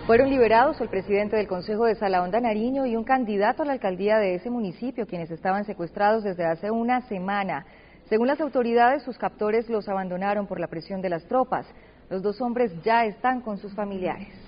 Fueron liberados el presidente del Consejo de Salahonda, Nariño, y un candidato a la alcaldía de ese municipio, quienes estaban secuestrados desde hace una semana. Según las autoridades, sus captores los abandonaron por la presión de las tropas. Los dos hombres ya están con sus familiares.